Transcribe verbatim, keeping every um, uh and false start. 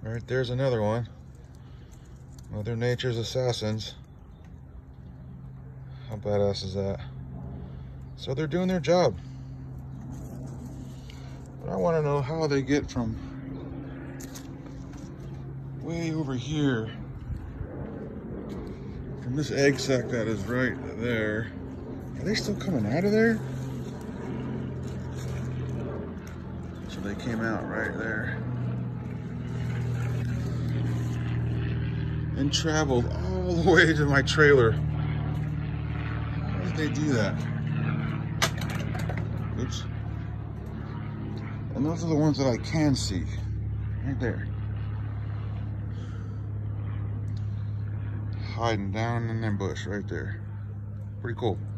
Right there's another one. Mother Nature's assassins. How badass is that? So they're doing their job. But I want to know how they get from way over here, from this egg sac that is right there. Are they still coming out of there? So they came out right there and traveled all the way to my trailer. How did they do that? Oops. And those are the ones that I can see, right there. Hiding down in that bush right there. Pretty cool.